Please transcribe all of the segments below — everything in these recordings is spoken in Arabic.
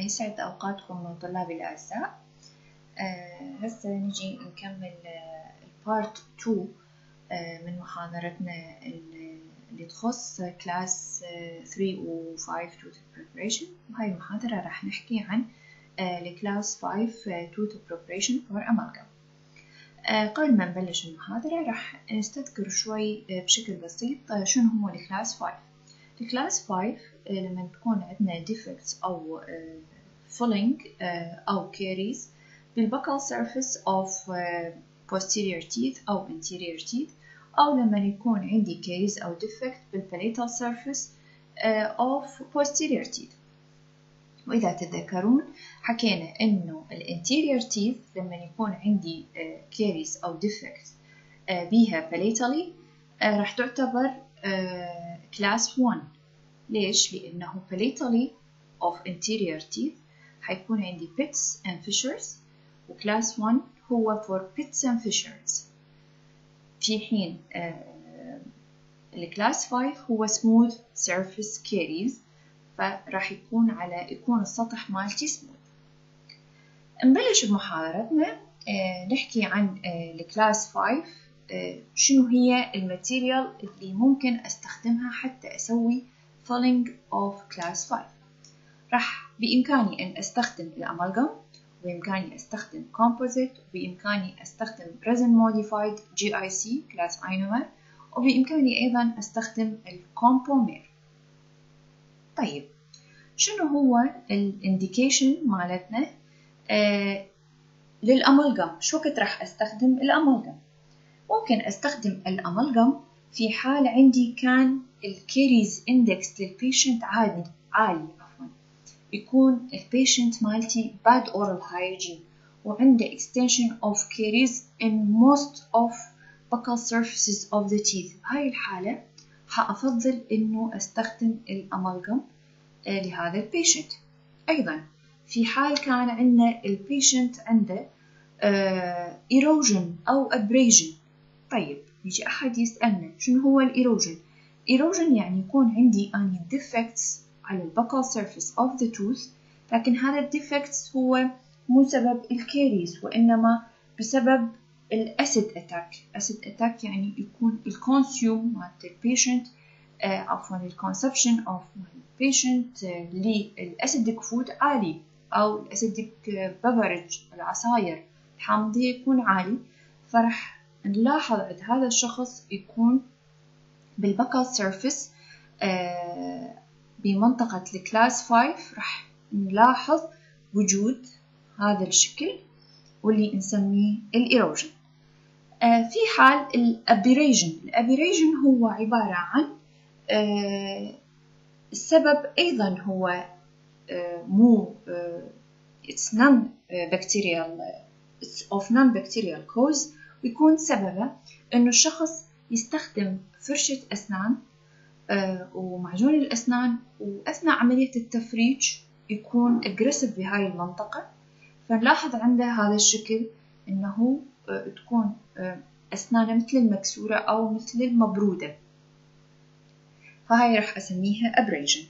يسعد أوقاتكم طلابي الأعزاء. هسه نجي نكمل البارت 2 من محاضرتنا اللي تخص كلاس 3 و 5 tutor preparation، وهاي المحاضرة راح نحكي عن الكلاس 5 tutor preparation for amalgam. قبل ما نبلش المحاضرة راح نستذكر شوي بشكل بسيط شنو هو الكلاس 5. الكلاس 5 لما تكون عندنا defects أو filling أو caries بالbuccal surface of posterior teeth أو anterior teeth، أو لما يكون عندي caries أو defect بالpalatal surface of posterior teeth. وإذا تتذكرون حكينا إنه الانتيريور teeth لما يكون عندي caries أو defect بيها palatally راح تعتبر class 1. ليش؟ لأنه palatally of anterior teeth حيكون عندي pits and fissures، وclass 1 هو for pits and fissures، في حين الكلاس 5 هو smooth surface caries، فراح يكون السطح مالتي smooth. نبلش بمحاضرتنا نحكي عن الكلاس 5. شنو هي الماتيريال اللي ممكن استخدمها حتى اسوي filling of class 5. راح بإمكاني أن أستخدم الأمالغام، وبإمكاني أستخدم composite، وبإمكاني أستخدم resin modified GIC class ionomer، وبإمكاني أيضا أستخدم الكومبومير. طيب شنو هو الانديكيشن مالتنا للأمالغام؟ شو وقت راح أستخدم الأمالغام؟ ممكن أستخدم الأمالغام في حال عندي كان الكيريز اندكس للبيشنت عالي يكون البيشنت مالتي bad oral hygiene وعنده extension of caries in most of buccal surfaces of the teeth. هاي الحالة حأفضل إنه أستخدم الأمالغام لهذا البيشنت. أيضا في حال كان عندنا البيشنت عنده erosion أو abrasion. طيب يجي أحد يسألنا شنو هو الإيروجن؟ إيروجن يعني يكون عندي أني defects على الbuccal surface of the tooth، لكن هذا الديفكتس هو مو سبب الكيريز وإنما بسبب الأسيد أتاك. أسيد أتاك يعني يكون الكونسيوم مالت البيشنت الكونسبشن أوف البيشنت للأسيدك فود عالي، أو الأسيدك بفرج العصاير الحامضية يكون عالي، فرح نلاحظ عند هذا الشخص يكون بالبكال سيرفيس بمنطقة الكلاس 5 راح نلاحظ وجود هذا الشكل واللي نسميه الإيروجن. في حال الأبيريجن هو عبارة عن السبب أيضا هو مو it's non-bacterial cause، ويكون سببه إنه الشخص يستخدم فرشة أسنان ومعجون الأسنان، وأثناء عملية التفريج يكون aggressive بهاي المنطقة، فنلاحظ عنده هذا الشكل إنه تكون أسنانه مثل المكسورة أو مثل المبرودة، فهاي راح أسميها abrasion.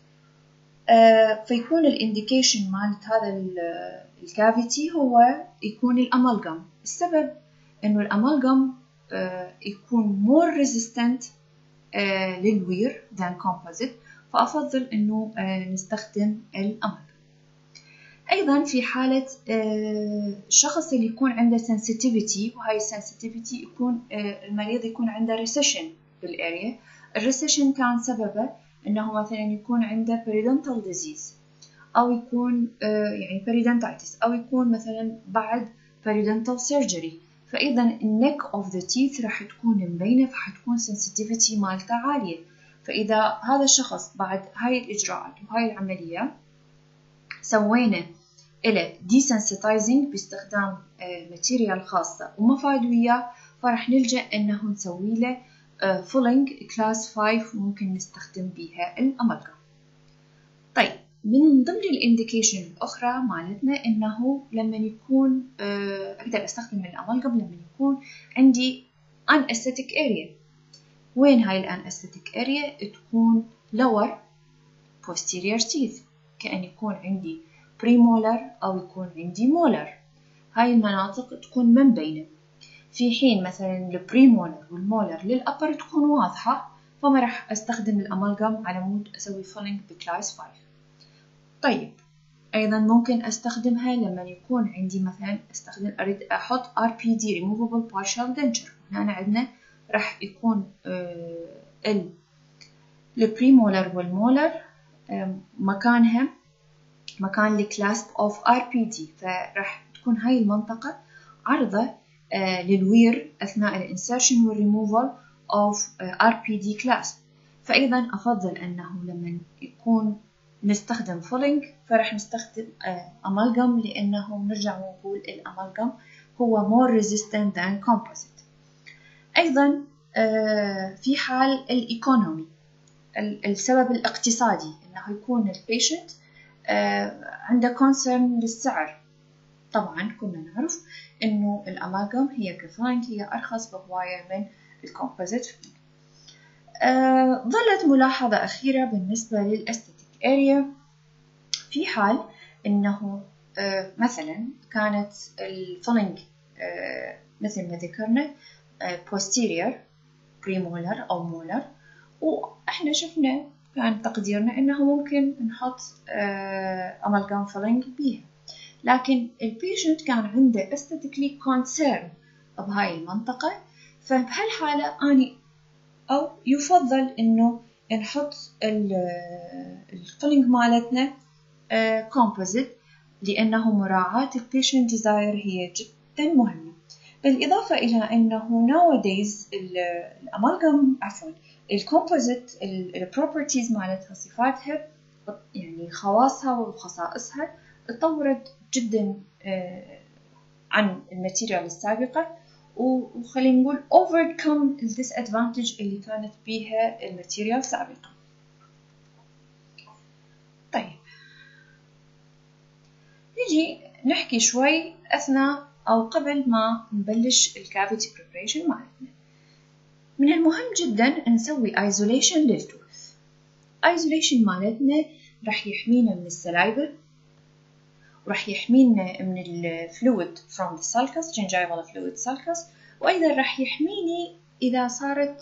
فيكون الانديكيشن مالت هذا الكافيتي هو يكون الأمالغام. السبب إنه الأمالغام يكون more resistant للوير than composite، فأفضل إنه نستخدم الأمالغام. أيضا في حالة الشخص اللي يكون عنده sensitivity، وهاي sensitivity يكون المريض يكون عنده recession بالاريا. الريسيشن كان سببه إنه مثلا يكون عنده periodontal disease، أو يكون يعني periodontitis، أو يكون مثلا بعد periodontal surgery، فإذا النك of the teeth راح تكون مبينة، فحتكون sensitivity مالته عالية. فإذا هذا الشخص بعد هاي الإجراءات وهاي العملية سوينا إلى desensitizing باستخدام ماتيريال خاصة وما فاد وياه، فرح نلجأ إنه نسوي له filling class 5 ممكن نستخدم بيها الأمالغام. طيب من ضمن الانديكيشن الأخرى مالتنا إنه لما يكون أقدر أستخدم الأمالغام لما يكون عندي anesthetic area. وين هاي anesthetic area؟ تكون lower posterior teeth، كأن يكون عندي بريمولر أو يكون عندي مولر. هاي المناطق تكون من بينه، في حين مثلا البريمولر والمولر للأبر تكون واضحة، فما راح أستخدم الأمالغام على مود أسوي فيلينج بكلاس 5. طيب أيضا ممكن أستخدمها لما يكون عندي مثلا أريد أحط RPD Removable Partial Denture. هنا عندنا راح يكون البريمولر والمولر مكانها مكان الكلاسب of RPD، فراح تكون هاي المنطقة عرضة للوير أثناء الانسرشن والريموفال of RPD clasp. فأيضا أفضل أنه لما يكون نستخدم فولينج فراح نستخدم أمالغام، لأنه نرجع ونقول الأمالغام هو more resistant than composite. أيضا في حال الإيكونومي، السبب الاقتصادي، أنه يكون البيشنت عنده concern للسعر. طبعا كنا نعرف أنه الأمالغام هي كفاينت هي أرخص بهواية من الكومبوزيت. ظلت ملاحظة أخيرة بالنسبة للأستيتيك اريا، في حال أنه مثلا كانت الفيلينج مثل ما ذكرنا posterior premolar أو molar، وإحنا شفنا كان تقديرنا أنه ممكن نحط أمالغام فيلينج بيها، لكن البيشنت كان عنده aesthetically concern بهاي المنطقة، فبهالحالة أني أو يفضل إنه نحط الفيلينج مالتنا composite، لأنه مراعاة البيشنت ديزاير هي جدا مهمة. بالإضافة إلى أنه nowadays الأمالغام الكومبوزيت البروبرتيز مالتها صفاتها يعني خواصها وخصائصها تطورت جدا عن الماتيريال السابقة، وخلينا نقول overcome disadvantage اللي كانت بيها الماتيريال سابقا. طيب نجي نحكي شوي أثناء أو قبل ما نبلش الكافيتي preparation مالتنا. من المهم جدا نسوي isolation للتوث. isolation مالتنا راح يحمينا من السلايفة، وراح يحمينا من الفلويد from the sulcus gingival fluid sulcus، وأيضا راح يحميني إذا صارت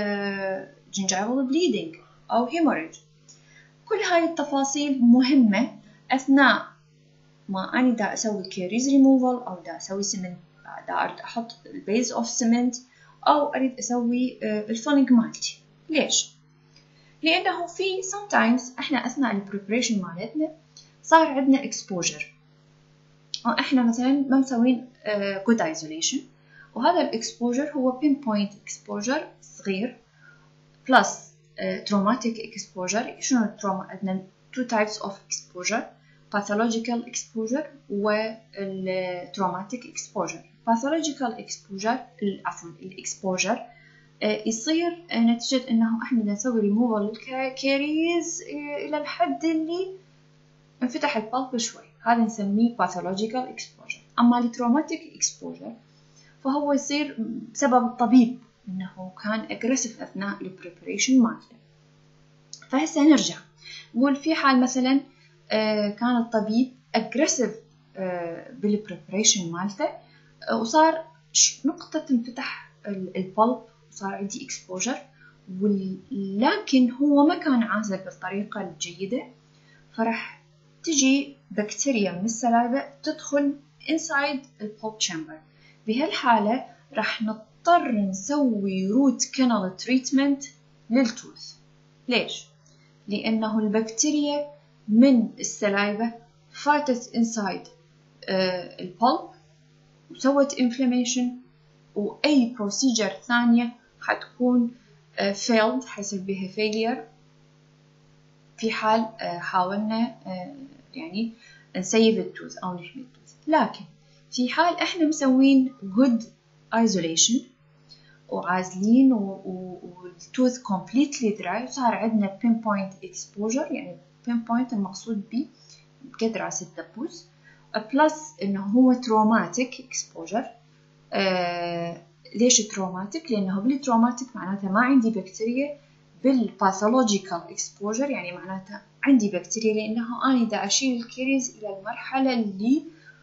gingival bleeding أو hemorrhage. كل هاي التفاصيل مهمة أثناء ما أنا دا أسوي caries removal، أو دا أسوي سمنت، دا أريد أحط البيز أوف سمنت، أو أريد أسوي الفيلينج مالتي. ليش؟ لأنه في sometimes إحنا أثناء البريبريشن مالتنا صار عندنا exposure، وإحنا مثلا ما مسوين good isolation، وهذا الإكسبوجر هو pinpoint exposure صغير plus traumatic exposure. شنو التروما؟ عندنا two types of exposure، pathological exposure والtraumatic exposure. pathological exposure الإكسبوجر يصير نتيجة إنه إحنا نسوي removal للكاريز إلى الحد اللي انفتح البلب شوي، هذا نسميه pathological exposure. أما الtraumatic exposure فهو يصير بسبب الطبيب إنه كان aggressive أثناء البريبريشن مالته. فهسه نرجع نقول في حال مثلا كان الطبيب aggressive بالبريبريشن مالته، وصار نقطة انفتح البلب وصار عندي exposure، ولكن هو ما كان عازل بالطريقة الجيدة، فرح تجي بكتيريا من السلايفة تدخل inside البلب chamber. بهالحالة راح نضطر نسوي root canal treatment للتوث. ليش؟ لأنه البكتيريا من السلايفة فاتت inside البلب وسوت inflammation، وأي procedure ثانية حتكون failed، حيصير بها failure في حال حاولنا يعني نسيب التوث أو نحمي التوث. لكن في حال إحنا مسوين good isolation وعازلين والتوث completely dry، صار عندنا pinpoint exposure، يعني pinpoint المقصود به بقد راس الدبوس، plus إنه هو traumatic exposure. ليش traumatic؟ لأنه بالtraumatic معناته ما عندي بكتيريا بالباثولوجيكال اكسبوجر يعني معناتها عندي بكتيريا، لأنه أنا دا أشيل الكيريز إلى المرحلة اللي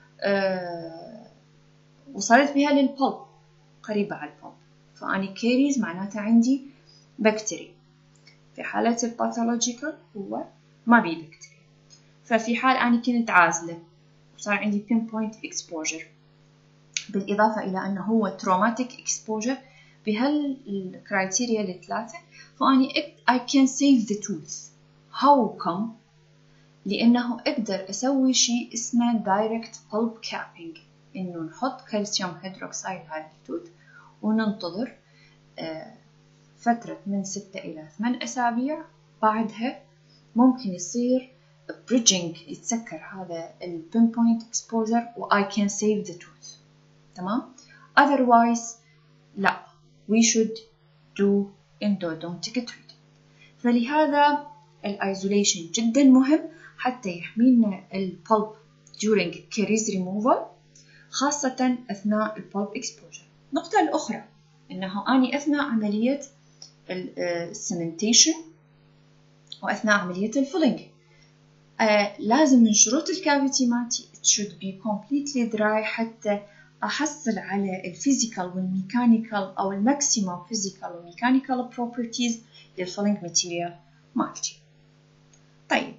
وصلت بها للبلب، قريبة على البلب، فأني كيريز معناتها عندي بكتيريا. في حالة الباثولوجيكال هو ما بي بكتيريا. ففي حال أنا كنت عازلة وصار عندي pinpoint exposure، بالإضافة إلى أنه هو traumatic exposure بهالكرايتيريا الثلاثة، فأني I can save the tooth. How come؟ لأنه أقدر أسوي شيء اسمه direct pulp capping، إنه نحط كالسيوم هيدروكسيد على التوت وننتظر فترة من 6 إلى 8 أسابيع، بعدها ممكن يصير bridging، يتسكر هذا ال pinpoint exposure و I can save the tooth. تمام؟ otherwise لا، we should do endodontic treatment. فلهذا الايزوليشن جدا مهم حتى يحمينا البلب during caries removal، خاصة أثناء البلب exposure. النقطة الأخرى أنه أني أثناء عملية السمنتيشن وأثناء عملية الفيلينج لازم من شروط الكافيتي مالتي it should be completely dry حتى أحصل على الفيزيكال والميكانيكال أو الماكسيموم فيزيكال والميكانيكال properties للفيلينج ماتيريال مالتي. طيب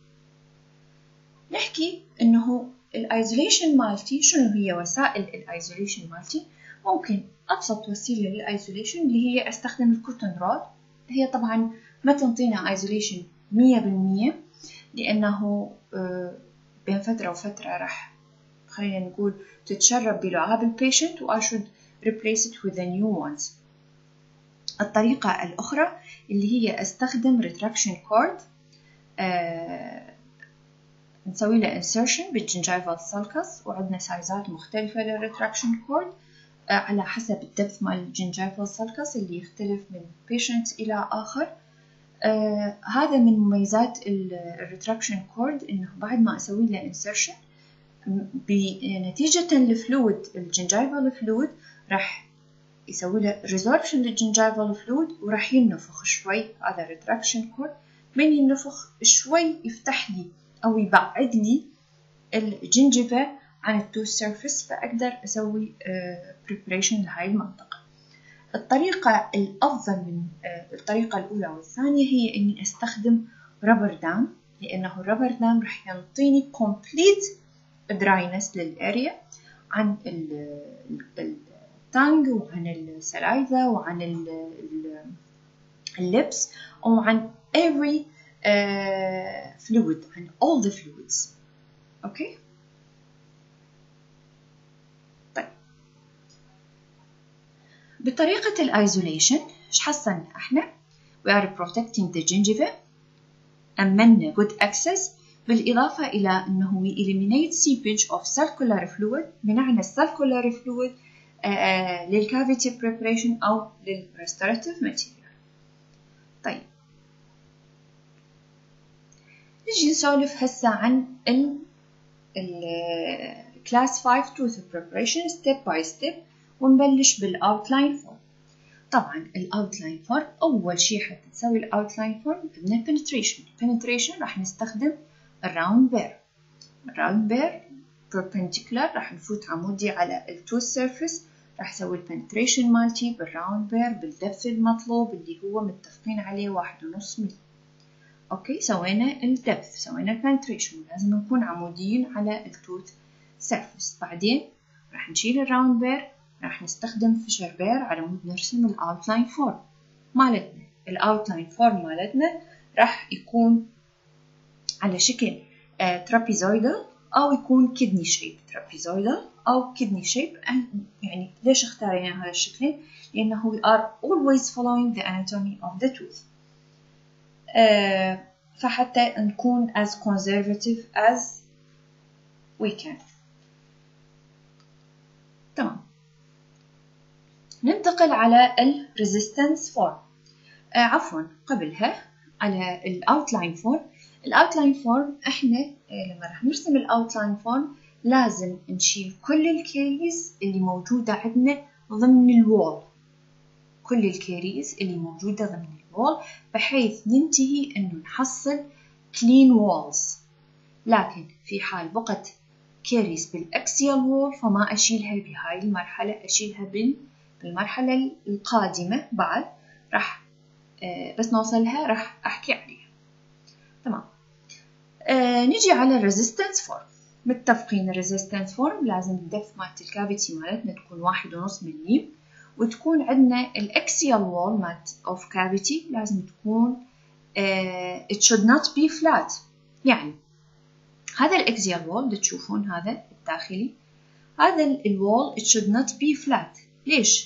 نحكي إنه الايزوليشن مالتي شنو هي وسائل الايزوليشن مالتي. ممكن أبسط وسيلة للايزوليشن اللي هي أستخدم الكوتون رود. هي طبعا ما تنطينا ايزوليشن 100%، لأنه بين فترة وفترة راح خلينا نقول تتشرب بلعاب البيشنت و I should replace it with the new ones. الطريقة الأخرى اللي هي أستخدم retraction cord، نسوي له insertion بالجنجيفال sulcus، وعندنا سايزات مختلفة للretraction cord على حسب الدبث مال الجنجيفال sulcus اللي يختلف من patient إلى آخر. هذا من مميزات الretraction cord، إنه بعد ما أسوي له insertion بنتيجة الفلويد الجنجيفال فلويد راح يسوي له resorption للجنجيفال فلويد وراح ينفخ شوي. هذا retraction cord من ينفخ شوي يفتح لي أو يبعد لي الجنجفة عن التوث سيرفيس، فأقدر أسوي preparation لهاي المنطقة. الطريقة الأفضل من الطريقة الأولى والثانية هي إني أستخدم رابر دام، لأنه الرابر دام راح ينطيني complete dryness للأريا عن التانج وعن السلايفا وعن اللبس وعن every fluid، عن all the fluids. أوكي. طيب بطريقة الأيزوليشن إيش حصلنا إحنا؟ we are protecting the gingiva، أمنا good access، بالإضافة إلى أنه we eliminate seepage of circular fluid، بمعنى circular fluid للcavity preparation أو للrestorative material. طيب نجي نسولف هسه عن class 5 tooth preparation step by step، ونبلش بالoutline form. طبعا الoutline form أول شيء حتى نسوي الoutline form بدنا penetration راح نستخدم الراوند بير perpendicular، راح نفوت عمودي على التوث سيرفيس، راح اسوي البنتريشن مالتي بالراوند بير بالدبث المطلوب اللي هو متفقين عليه 1.5 ملي. اوكي سوينا الدبث، سوينا البنتريشن، لازم نكون عموديين على التوث سيرفيس. بعدين راح نشيل الراوند بير، راح نستخدم فيشر بير على مود نرسم الاوتلاين فورم مالتنا. الاوتلاين فورم مالتنا راح يكون على شكل ترابيزويدال أو يكون كدني شيب، ترابيزويدال أو كدني شيب. يعني ليش اختارينا هذا الشكل؟ لأنه we are always following the anatomy of the tooth، فحتى نكون as conservative as we can. تمام. ننتقل على ال resistance form، عفوا قبلها على ال outline form. الاوتلاين فورم احنا لما راح نرسم الاوتلاين فورم لازم نشيل كل الكيريز اللي موجودة عندنا ضمن الوول، كل الكيريز اللي موجودة ضمن wall بحيث ننتهي إنه نحصل clean walls. لكن في حال بقت كيريز بالأكسيال وول فما أشيلها بهاي المرحلة، أشيلها بالمرحلة القادمة بعد، راح بس نوصلها راح أحكي عليها. تمام. نجي على الريزيستنس فورم. متفقين الريزيستنس فورم لازم الدبث مالت الكافيتي مالتنا تكون 1.5 ملم، وتكون عندنا الأكسيال وول مالت أوف كافيتي لازم تكون it should not be flat. يعني هذا الأكسيال وول اللي تشوفون هذا الداخلي، هذا الوول it should not be flat. ليش؟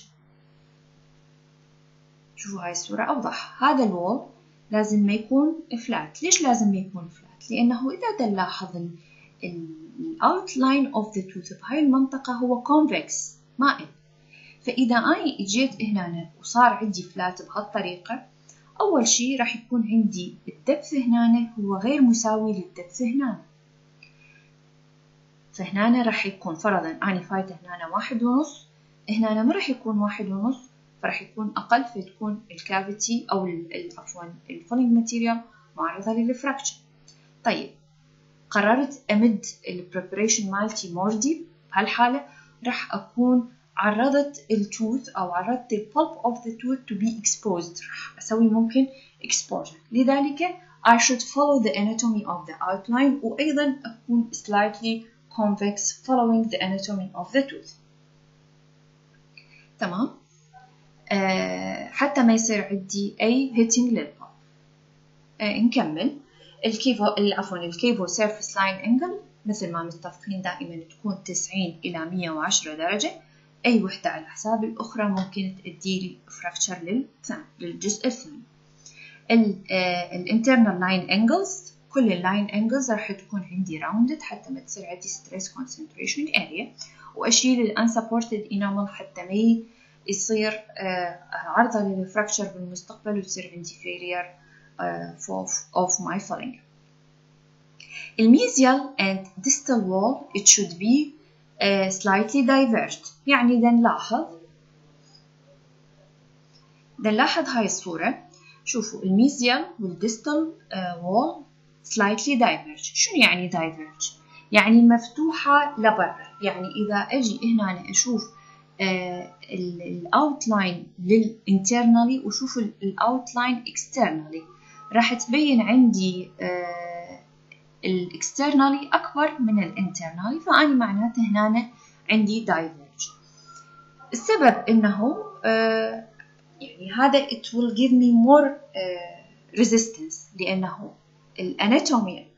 شوفوا هاي الصورة أوضح. هذا الوول لازم ما يكون فلات. ليش لازم ما يكون فلات؟ لأنه إذا نلاحظ ال outline of the tooth بهاي المنطقة هو convex مائل. فإذا أنا جيت هنا وصار عندي فلات بهالطريقة، أول شيء راح يكون عندي الدبث هنا هو غير مساوي للدبث هنا. فهنا راح يكون فرضا أنا فايته هنا 1.5، هنا ما راح يكون 1.5، فراح يكون أقل، فتكون الكافيتي أو عفوا الفولينج ماتيريال معرضة للفراكشن. طيب قررت أمد البريبريشن مالتي مور ديب، بهالحالة راح أكون عرضت التوث أو عرضت البulp of the tooth to be exposed، راح أسوي ممكن exposure. لذلك I should follow the anatomy of the outline، وأيضا أكون slightly convex following the anatomy of the tooth. تمام. حتى ما يصير عندي أي hitting للبulp. نكمل. الكيفو سيرفيس لاين انجل مثل ما متفقين دائما تكون 90 إلى 110 درجة. أي وحدة على حساب الأخرى ممكن تؤدي لي فراكتشر للجزء الثاني. الانترنال لاين انجلز، كل اللاين انجلز راح تكون عندي راوندد حتى ما تصير عندي ستريس كونسنتريشن اريا، وأشيل الانسبورتد انامل حتى ما يصير عرضة للفراكتشر بالمستقبل وتصير عندي failure of my filling. الميزيال and distal wall it should be slightly diverged. يعني نلاحظ هاي الصورة. شوفوا الميزيال والديستال wall slightly diverged. شنو يعني diverged؟ يعني مفتوحة لبرا. يعني إذا أجي هنا أشوف الاوتلاين للانترنالي وشوف الاوتلاين اكسترنالي، راح تبين عندي الاكسترنالي اكبر من الانترنالي، فاني معناته هنا عندي دايفيرج. السبب انه يعني هذا it will give me more resistance، لانه الاناتومي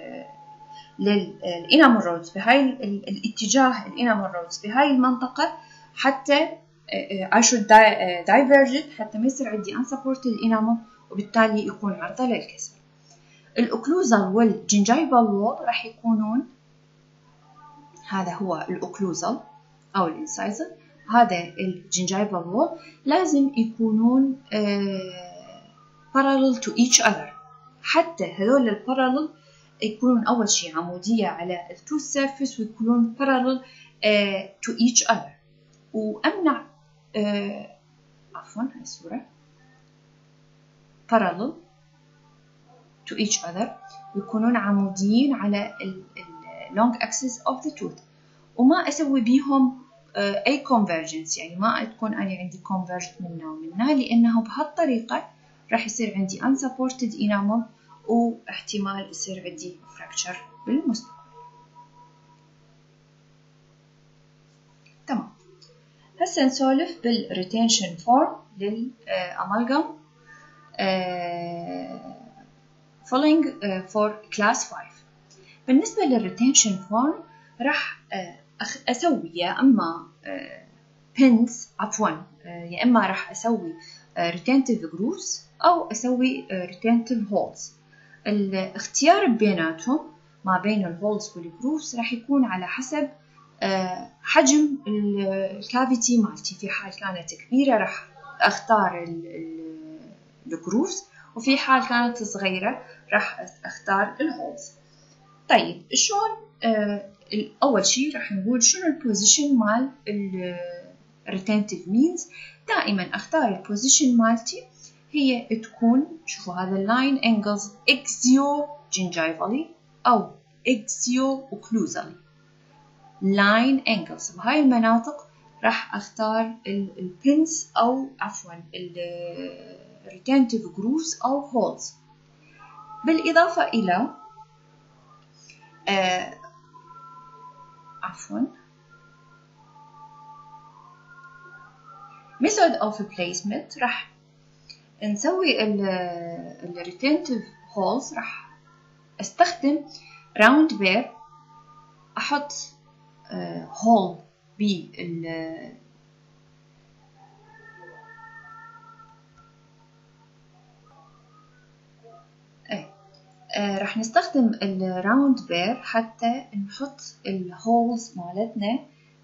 للانامل رودز بهاي الاتجاه، الانامل رودز بهاي المنطقة حتى I should diverge it حتى ما يصير عندي unsupported enamel وبالتالي يكون عرضة للكسر. الأوكلوزال والجنجايفال وول راح يكونون، هذا هو الأوكلوزال أو الانسايزر، هذا الجنجايفال وول لازم يكونون parallel to each other. حتى هذول البارالل يكونون أول شيء عمودية على التوث سيرفيس ويكونون parallel to each other. وأمنع عفوا هاي الصورة parallel to each other ويكونون عموديين على long axis of the tooth، وما أسوي بيهم أي convergence. يعني ما تكون أنا عندي converged منها ومنها، لأنه بهالطريقة راح يصير عندي unsupported enamel واحتمال يصير عندي fracture بالمستقبل. تمام. هسه نسولف بالريتنشن فورم للأمالغام following for class 5. بالنسبة للريتنشن فورم راح أسوي يا إما pins عفوا يا إما راح أسوي retentive grooves أو أسوي retentive holes. الاختيار بيناتهم ما بين الهولز والجروفز راح يكون على حسب حجم الكافيتي مالتي. في حال كانت كبيرة راح أختار الجروفز، وفي حال كانت صغيرة راح أختار الهولز. طيب شلون؟ أول شيء راح نقول شنو البوزيشن مال الريتنتيف مينز. دائما أختار البوزيشن مالتي هي تكون، شوفوا هذا اللاين انجلز اكزيو جنجايفالي أو اكزيو اوكلوزالي. لاين انجلز بهاي المناطق راح اختار البنس أو عفوا الريتنتيف جروفز أو هولز. بالإضافة إلى method of placement راح نسوي ال retentive holes. راح استخدم round bear، احط hole بال راح نستخدم الراوند بير حتى نحط الهولز مالتنا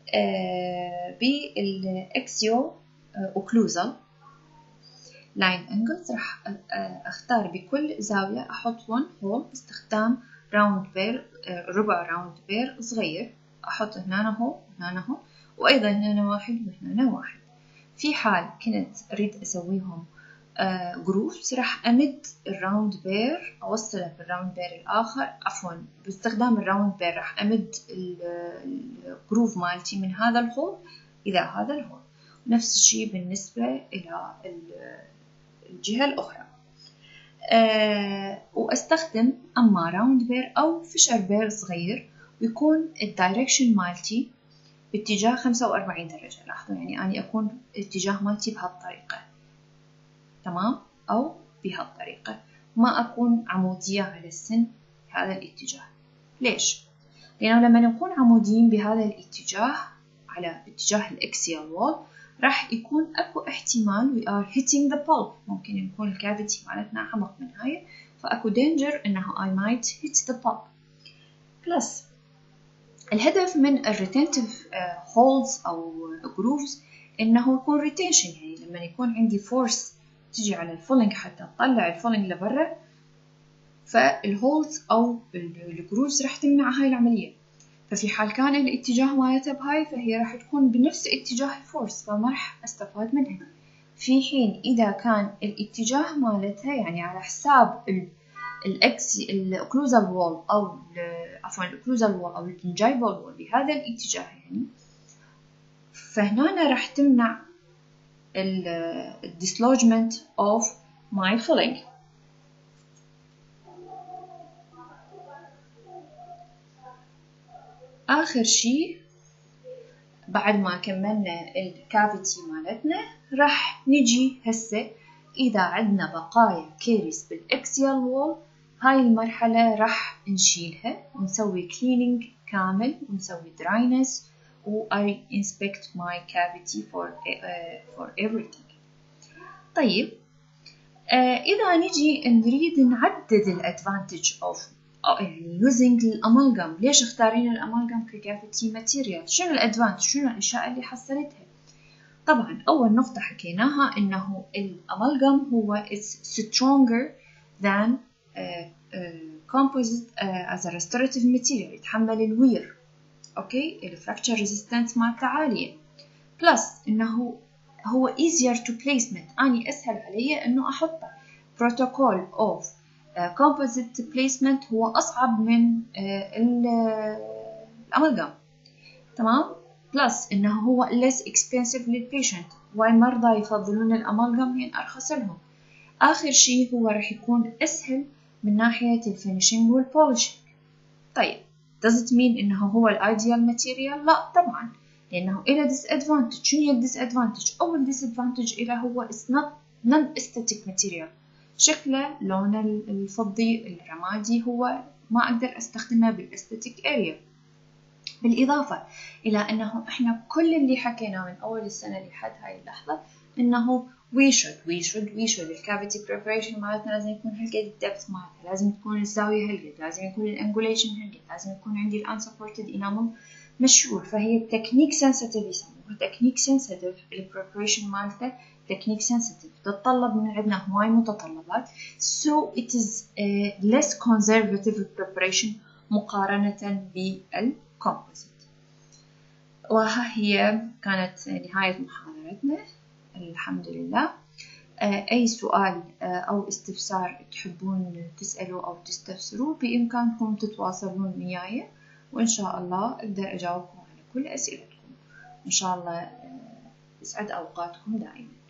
بالاكسيو اوكلوزال لاين انجلز. راح اختار بكل زاوية احط 1 هول باستخدام راوند بير، ربع راوند بير صغير. احط هنا هول وهنا هول، وايضا هنا واحد وهنا واحد. في حال كنت اريد اسويهم جروفز راح امد الراوند بير، اوصله بالراوند بير الاخر، عفوا باستخدام الراوند بير راح امد الجروف مالتي من هذا الهول الى هذا الهول. نفس الشيء بالنسبة الى الجهة الاخرى. واستخدم اما راوند بير او فيشر بير صغير، ويكون الدايركشن مالتي باتجاه 45 درجة. لاحظوا يعني اني اكون اتجاه مالتي بهالطريقة، تمام، أو بهالطريقة، ما أكون عمودية على السن بهذا الاتجاه. ليش؟ لأنه لما نكون عموديين بهذا الاتجاه على اتجاه الأكسيال وول راح يكون أكو احتمال we are hitting the pulp، ممكن يكون الكافيتي مالتنا أعمق من هاي، فأكو danger إنه I might hit the pulp. plus الهدف من الريتنتيف holes أو grooves إنه يكون retention، يعني لما يكون عندي force تجي على الفولينج حتى تطلع الفولينج لبرا، فالهولز أو الجروفز راح تمنع هاي العملية. ففي حال كان الاتجاه مالتها بهاي فهي راح تكون بنفس اتجاه الفورس، فما راح استفاد منها. في حين إذا كان الاتجاه مالتها يعني على حساب الأوكلوزال وول أو عفوا الأوكلوزال وول أو الجنجايفال وول بهذا الاتجاه، يعني فهنا راح تمنع dislodgement of my filling. آخر شيء بعد ما كملنا الكافيتي مالتنا راح نجي هسه إذا عندنا بقايا كيريس بالإكسيال وول، هاي المرحلة راح نشيلها ونسوي cleaning كامل ونسوي dryness و I inspect my cavity for everything. طيب إذا نجي نريد نعدد الادفانتج of يعني using الأمالغام، ليش اختارين الأمالغام ككافيتي ماتيريال؟ شنو الادفانتج؟ شنو الأشياء اللي حصلتها؟ طبعا أول نقطة حكيناها إنه الأمالغام هو is stronger than composite as a restorative material، يتحمل الوير، أوكي، الفراكتشر ريزيستنس مالته عالية. بلس إنه هو easier to placement، أني أسهل علي إنه أحطه. protocol of composite placement هو أصعب من الأمالغام، تمام. بلس إنه هو less expensive للبيشنت، والمرضى يفضلون الأمالغام لأن أرخص لهم. آخر شيء هو راح يكون أسهل من ناحية الفينيشينج والبولشينج. طيب does it mean إنه هو الأيديال ماتيريال؟ لا طبعا، لأنه إلى disadvantage. شنو هي disadvantage؟ أول disadvantage إله هو is not non-aesthetic material، شكله لونه الفضي الرمادي هو ما أقدر أستخدمه بالأستاتيك اريا. بالإضافة إلى أنه إحنا كل اللي حكيناه من أول السنة لحد هاي اللحظة إنه we should الكافيتي preparation مالتنا لازم يكون هالقد الدبث مالتها، لازم تكون الزاوية هالقد، لازم يكون الانجوليشن هالقد، لازم يكون عندي unsupported enamel مشهور. فهي تكنيك sensitive، يسموها تكنيك sensitive. البريبريشن مالته تكنيك sensitive، تتطلب من عندنا هواي متطلبات، so it is a less conservative preparation مقارنة بالكومبوزيت. وها هي كانت نهاية محاضرتنا، الحمد لله. أي سؤال أو استفسار تحبون تسألوا أو تستفسروا بإمكانكم تتواصلون وياي، وإن شاء الله أقدر أجاوبكم على كل أسئلتكم. إن شاء الله يسعد أوقاتكم دائما.